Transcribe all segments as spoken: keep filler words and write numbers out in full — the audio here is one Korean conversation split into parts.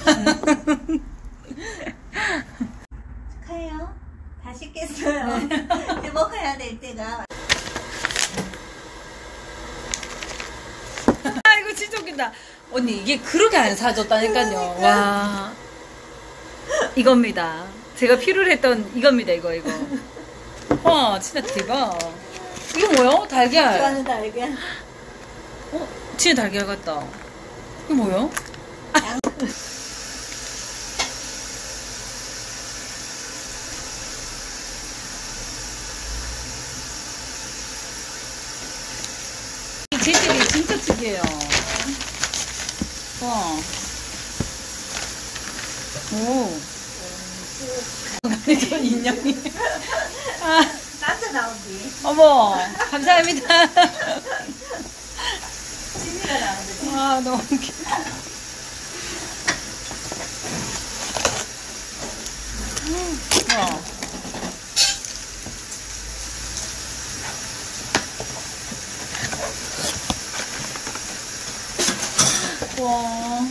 축하해요. 다 씻겠어요. 이제 먹어야 될 때가. 아이고 진짜 웃긴다. 언니 이게 그렇게 안 사줬다니까요. 와 이겁니다. 제가 필요로 했던 이겁니다. 이거 이거. 와 진짜 대박. 이거 뭐야? 달걀. 좋아하는 달걀. 어? 진짜 달걀 같다. 이거 뭐야? 이 재질이 진짜 특이해요. 와. 오. 이거 인형이. 아, 나한테 나오지. 어머, 감사합니다. 진이가 나오지. 아, 너무 웃겨. 와. 와.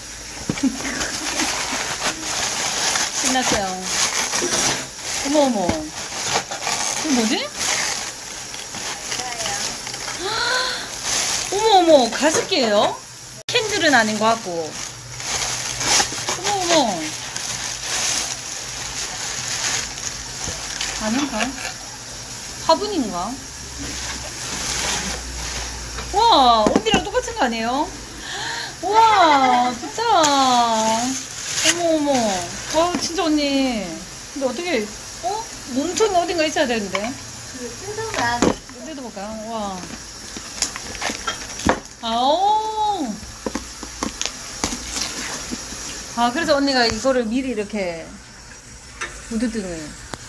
신났어요. 어머, 어머. 이거 뭐지? 어머, 어머. 가습기예요? 캔들은 아닌 것 같고. 어머, 어머. 아닌가? 화분인가? 와, 언니랑 똑같은 거 아니에요? 와, 진짜. 어머, 어머. 와, 진짜 언니. 근데 어떻게, 어? 몸통이 어딘가 있어야 되는데. 그 뜯어봐. 어디도 볼까요? 와. 아오. 아, 그래서 언니가 이거를 미리 이렇게 무드등을.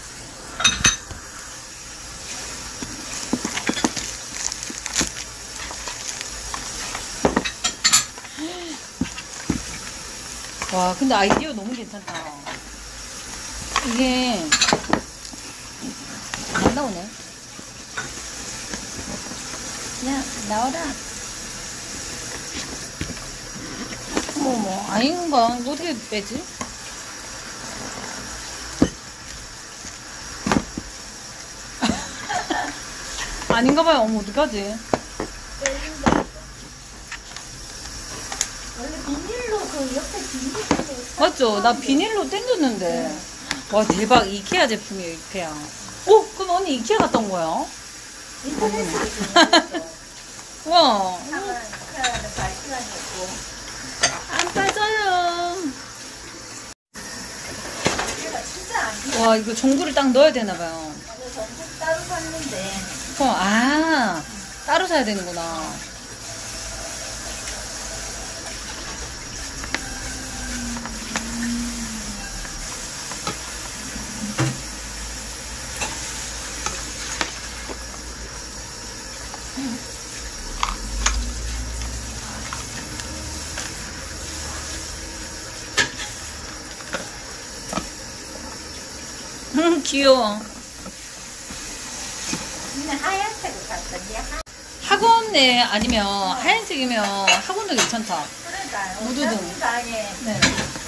와, 근데 아이디어 너무 괜찮다. 이게 안 나오네. 야, 나와라. 어머, 아닌가? 이거 어떻게 빼지? 아닌가 봐요. 어머, 어떡하지? 빼준다. 원래 비닐로 그 옆에 비닐로. 맞죠? 나 비닐로 땡겼는데. 와, 대박. 이케아 제품이에요, 이케아. 오! 그럼 언니 이케아 갔다 온 거야? 인터넷으로 주문했어. 와. 상은 크라는 갈 시간이 없고. 안 빠져요. 얘가 진짜 안 돼. 와, 이거 전구를 딱 넣어야 되나봐요. 오늘 전부 따로 샀는데. 어, 아, 따로 사야 되는구나. 음, 귀여워. 니는 하얀색을 샀더니 하... 학원에 아니면 하얀색이면 학원도 괜찮다. 그러니까 무드등. 장에 네.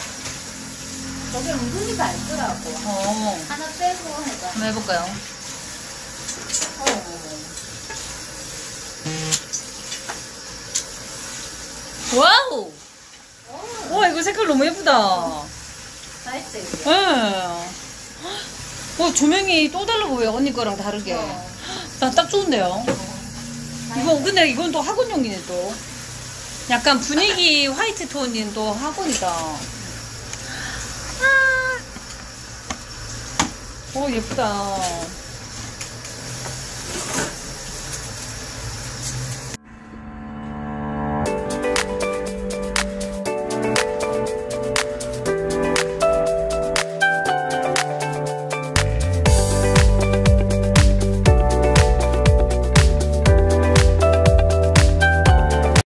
저게 은근히 밝더라고. 어, 하나 빼고 해봐. 한번 해볼까요? 어. 와우! 어. 와, 이거 색깔 너무 예쁘다. 맛있어 이게. 예. 어, 조명이 또 달라 보여요. 언니 거랑 다르게. 어. 나 딱 좋은데요? 이거, 근데 이건 또 학원용이네, 또. 약간 분위기 화이트 톤인 또 학원이다. 아. 오, 예쁘다.